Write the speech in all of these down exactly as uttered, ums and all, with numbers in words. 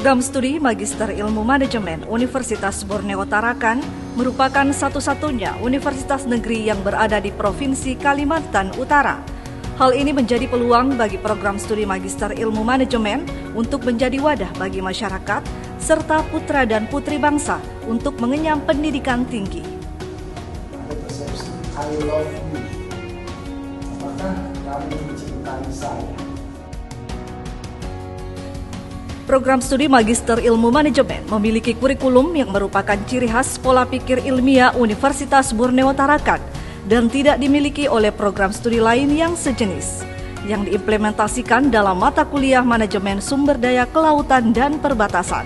Program Studi Magister Ilmu Manajemen Universitas Borneo Tarakan merupakan satu-satunya universitas negeri yang berada di Provinsi Kalimantan Utara. Hal ini menjadi peluang bagi program studi Magister Ilmu Manajemen untuk menjadi wadah bagi masyarakat serta putra dan putri bangsa untuk mengenyam pendidikan tinggi. Ada persepsi I love you. Apakah kamu mencintai saya? Program studi Magister Ilmu Manajemen memiliki kurikulum yang merupakan ciri khas pola pikir ilmiah Universitas Borneo Tarakan dan tidak dimiliki oleh program studi lain yang sejenis, yang diimplementasikan dalam mata kuliah Manajemen Sumber Daya Kelautan dan Perbatasan.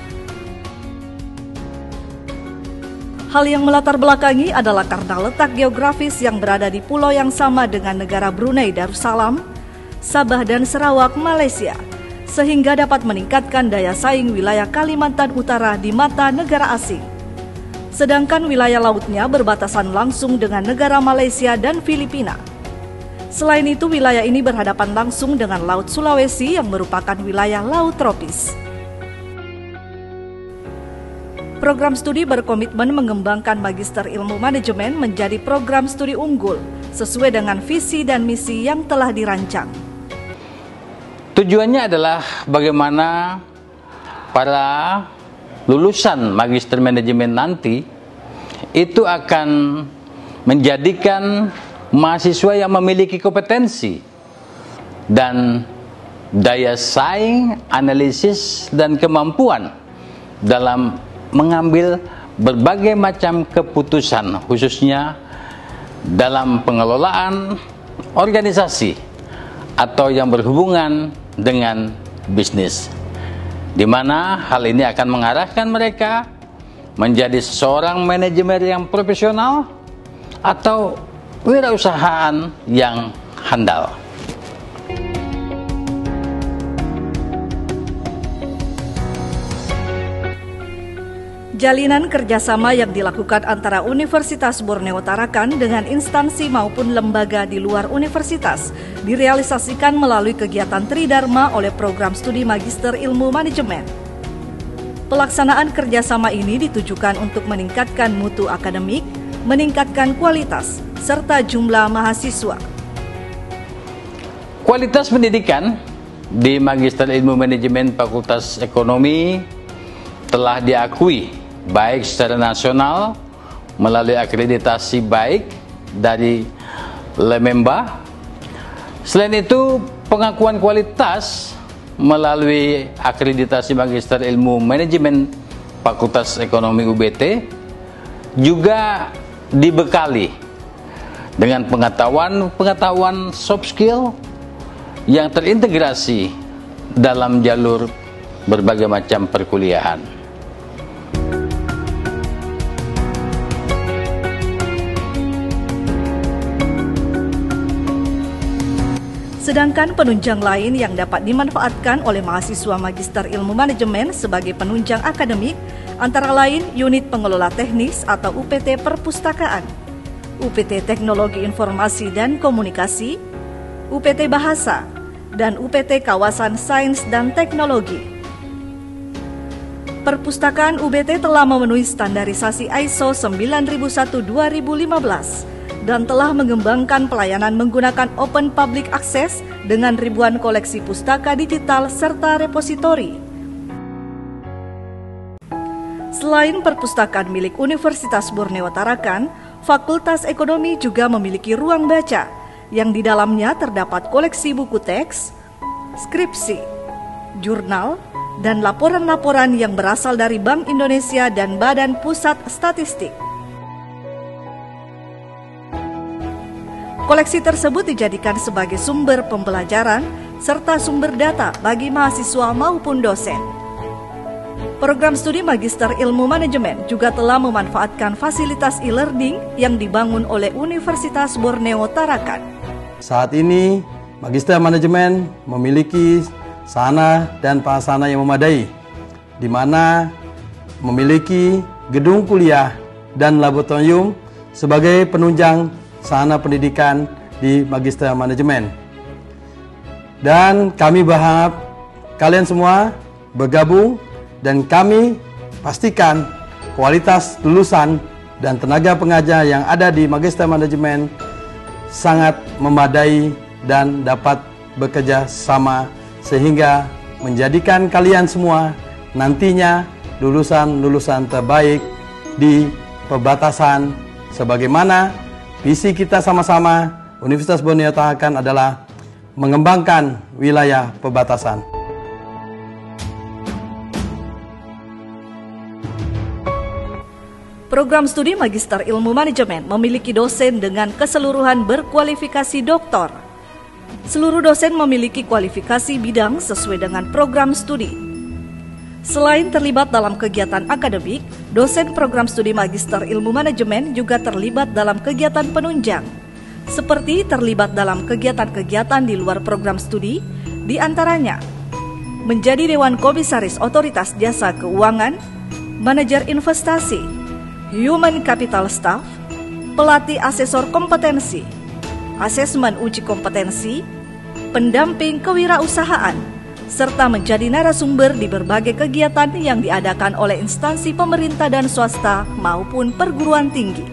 Hal yang melatar belakangi adalah karena letak geografis yang berada di pulau yang sama dengan negara Brunei Darussalam, Sabah dan Sarawak, Malaysia, sehingga dapat meningkatkan daya saing wilayah Kalimantan Utara di mata negara asing. Sedangkan wilayah lautnya berbatasan langsung dengan negara Malaysia dan Filipina. Selain itu, wilayah ini berhadapan langsung dengan Laut Sulawesi yang merupakan wilayah laut tropis. Program studi berkomitmen mengembangkan Magister Ilmu Manajemen menjadi program studi unggul sesuai dengan visi dan misi yang telah dirancang. Tujuannya adalah bagaimana para lulusan Magister Manajemen nanti itu akan menjadikan mahasiswa yang memiliki kompetensi dan daya saing, analisis, dan kemampuan dalam mengambil berbagai macam keputusan, khususnya dalam pengelolaan organisasi atau yang berhubungan dengan bisnis, di mana hal ini akan mengarahkan mereka menjadi seorang manajemen yang profesional atau wirausahaan yang handal. Jalinan kerjasama yang dilakukan antara Universitas Borneo Tarakan dengan instansi maupun lembaga di luar universitas direalisasikan melalui kegiatan Tridharma oleh program studi Magister Ilmu Manajemen. Pelaksanaan kerjasama ini ditujukan untuk meningkatkan mutu akademik, meningkatkan kualitas, serta jumlah mahasiswa. Kualitas pendidikan di Magister Ilmu Manajemen Fakultas Ekonomi telah diakui baik secara nasional melalui akreditasi baik dari Lememba. Selain itu, pengakuan kualitas melalui akreditasi Magister Ilmu Manajemen Fakultas Ekonomi U B T juga dibekali dengan pengetahuan-pengetahuan soft skill yang terintegrasi dalam jalur berbagai macam perkuliahan. Sedangkan penunjang lain yang dapat dimanfaatkan oleh mahasiswa Magister Ilmu Manajemen sebagai penunjang akademik antara lain unit pengelola teknis atau U P T Perpustakaan, U P T Teknologi Informasi dan Komunikasi, U P T Bahasa, dan U P T Kawasan Sains dan Teknologi. Perpustakaan U B T telah memenuhi standarisasi I S O sembilan ribu satu dua ribu lima belas dan telah mengembangkan pelayanan menggunakan Open Public Access dengan ribuan koleksi pustaka digital serta repositori. Selain perpustakaan milik Universitas Borneo Tarakan, Fakultas Ekonomi juga memiliki ruang baca yang di dalamnya terdapat koleksi buku teks, skripsi, jurnal, dan laporan-laporan yang berasal dari Bank Indonesia dan Badan Pusat Statistik. Koleksi tersebut dijadikan sebagai sumber pembelajaran serta sumber data bagi mahasiswa maupun dosen. Program studi Magister Ilmu Manajemen juga telah memanfaatkan fasilitas e-learning yang dibangun oleh Universitas Borneo Tarakan. Saat ini, Magister Manajemen memiliki sarana dan prasarana yang memadai, di mana memiliki gedung kuliah dan laboratorium sebagai penunjang sarana pendidikan di Magister Manajemen. Dan kami berharap kalian semua bergabung dan kami pastikan kualitas lulusan dan tenaga pengajar yang ada di Magister Manajemen sangat memadai dan dapat bekerja sama sehingga menjadikan kalian semua nantinya lulusan-lulusan terbaik di perbatasan sebagaimana visi kita sama-sama Universitas Borneo Tarakan adalah mengembangkan wilayah perbatasan. Program studi Magister Ilmu Manajemen memiliki dosen dengan keseluruhan berkualifikasi doktor. Seluruh dosen memiliki kualifikasi bidang sesuai dengan program studi. Selain terlibat dalam kegiatan akademik, dosen program studi Magister Ilmu Manajemen juga terlibat dalam kegiatan penunjang, seperti terlibat dalam kegiatan-kegiatan di luar program studi, di antaranya menjadi Dewan Komisaris Otoritas Jasa Keuangan, Manajer Investasi, Human Capital Staff, Pelatih Asesor Kompetensi, Asesmen Uji Kompetensi, Pendamping Kewirausahaan, serta menjadi narasumber di berbagai kegiatan yang diadakan oleh instansi pemerintah dan swasta maupun perguruan tinggi.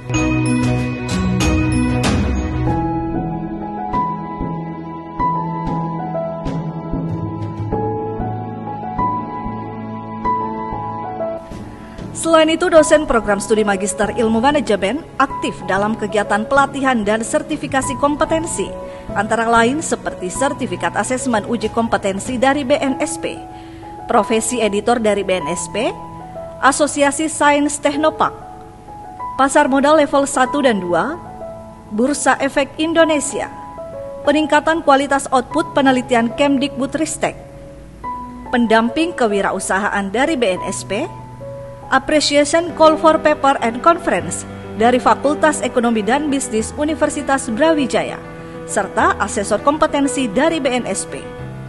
Selain itu, dosen program studi Magister Ilmu Manajemen aktif dalam kegiatan pelatihan dan sertifikasi kompetensi, antara lain seperti sertifikat asesmen uji kompetensi dari B N S P, profesi editor dari B N S P, Asosiasi Sains Teknopark, pasar modal level satu dan dua, Bursa Efek Indonesia, peningkatan kualitas output penelitian Kemdikbudristek, pendamping kewirausahaan dari B N S P, Appreciation Call for Paper and Conference dari Fakultas Ekonomi dan Bisnis Universitas Brawijaya, serta asesor kompetensi dari B N S P.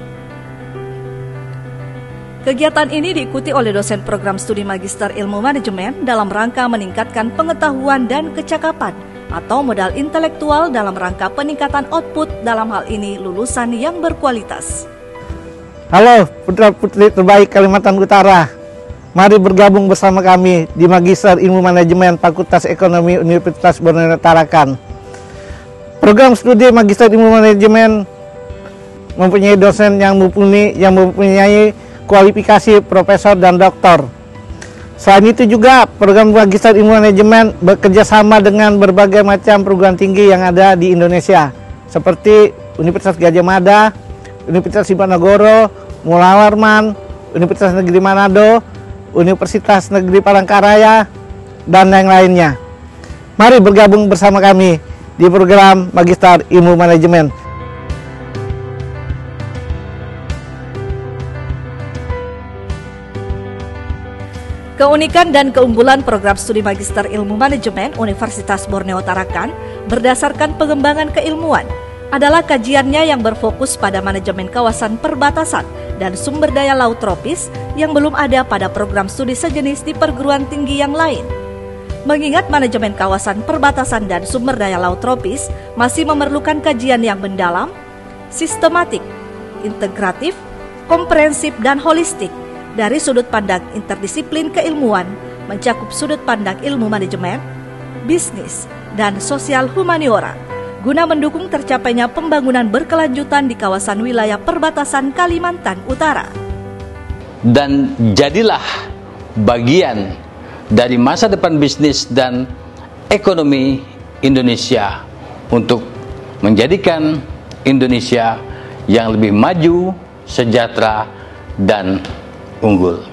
Kegiatan ini diikuti oleh dosen program studi Magister Ilmu Manajemen dalam rangka meningkatkan pengetahuan dan kecakapan atau modal intelektual dalam rangka peningkatan output, dalam hal ini lulusan yang berkualitas. Halo putra-putri terbaik Kalimantan Utara. Mari bergabung bersama kami di Magister Ilmu Manajemen Fakultas Ekonomi Universitas Borneo Tarakan. Program studi Magister Ilmu Manajemen mempunyai dosen yang mumpuni, yang mempunyai kualifikasi profesor dan doktor. Selain itu juga program Magister Ilmu Manajemen bekerja sama dengan berbagai macam perguruan tinggi yang ada di Indonesia, seperti Universitas Gadjah Mada, Universitas Diponegoro, Mula Warman, Universitas Negeri Manado, Universitas Negeri Palangkaraya, dan yang lainnya. Mari bergabung bersama kami di program Magister Ilmu Manajemen. Keunikan dan keunggulan program studi Magister Ilmu Manajemen Universitas Borneo Tarakan berdasarkan pengembangan keilmuan adalah kajiannya yang berfokus pada manajemen kawasan perbatasan dan sumber daya laut tropis yang belum ada pada program studi sejenis di perguruan tinggi yang lain. Mengingat manajemen kawasan perbatasan dan sumber daya laut tropis masih memerlukan kajian yang mendalam, sistematik, integratif, komprehensif, dan holistik dari sudut pandang interdisiplin keilmuan, mencakup sudut pandang ilmu manajemen, bisnis, dan sosial humaniora, guna mendukung tercapainya pembangunan berkelanjutan di kawasan wilayah perbatasan Kalimantan Utara. Dan jadilah bagian dari masa depan bisnis dan ekonomi Indonesia untuk menjadikan Indonesia yang lebih maju, sejahtera, dan unggul.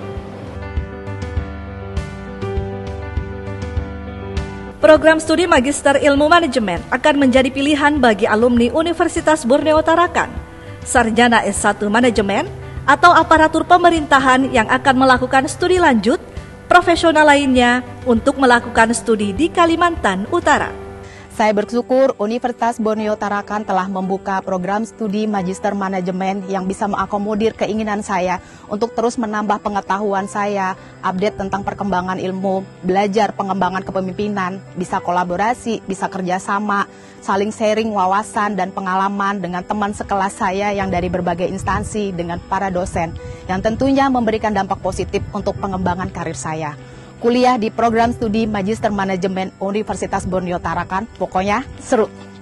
Program studi Magister Ilmu Manajemen akan menjadi pilihan bagi alumni Universitas Borneo Tarakan, sarjana S satu Manajemen, atau aparatur pemerintahan yang akan melakukan studi lanjut, profesional lainnya untuk melakukan studi di Kalimantan Utara. Saya bersyukur Universitas Borneo Tarakan telah membuka program studi Magister Manajemen yang bisa mengakomodir keinginan saya untuk terus menambah pengetahuan saya, update tentang perkembangan ilmu, belajar pengembangan kepemimpinan, bisa kolaborasi, bisa kerjasama, saling sharing wawasan dan pengalaman dengan teman sekelas saya yang dari berbagai instansi dengan para dosen, yang tentunya memberikan dampak positif untuk pengembangan karir saya. Kuliah di program studi Magister Manajemen Universitas Borneo Tarakan, pokoknya seru.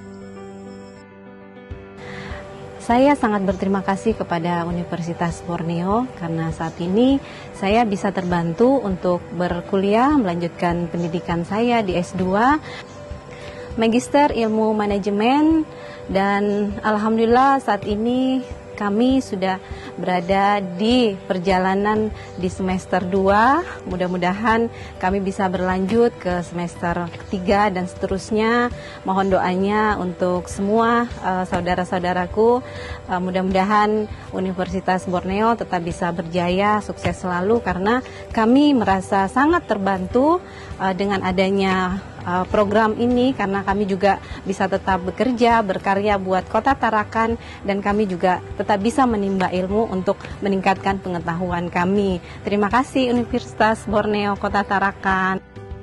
Saya sangat berterima kasih kepada Universitas Borneo karena saat ini saya bisa terbantu untuk berkuliah, melanjutkan pendidikan saya di S dua, Magister Ilmu Manajemen, dan alhamdulillah saat ini kami sudah berada di perjalanan di semester dua. Mudah-mudahan kami bisa berlanjut ke semester ketiga dan seterusnya. Mohon doanya untuk semua uh, saudara-saudaraku. Uh, mudah-mudahan Universitas Borneo tetap bisa berjaya, sukses selalu, karena kami merasa sangat terbantu uh, dengan adanya uh, program ini, karena kami juga bisa tetap bekerja, berkarya buat Kota Tarakan, dan kami juga tetap bisa menimba ilmu untuk meningkatkan pengetahuan kami. Terima kasih Universitas Borneo Kota Tarakan.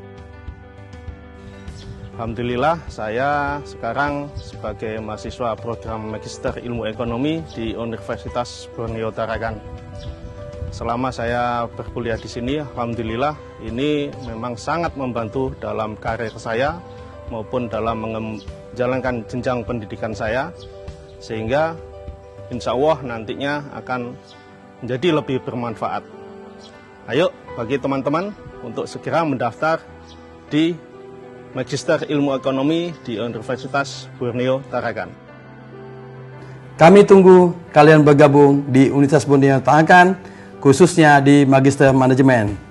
Alhamdulillah, saya sekarang sebagai mahasiswa program Magister Ilmu Ekonomi di Universitas Borneo Tarakan. Selama saya berkuliah di sini, alhamdulillah ini memang sangat membantu dalam karir saya maupun dalam menjalankan jenjang pendidikan saya, sehingga insya Allah nantinya akan menjadi lebih bermanfaat. Ayo bagi teman-teman untuk segera mendaftar di Magister Ilmu Ekonomi di Universitas Borneo Tarakan. Kami tunggu kalian bergabung di Universitas Borneo Tarakan, khususnya di Magister Manajemen.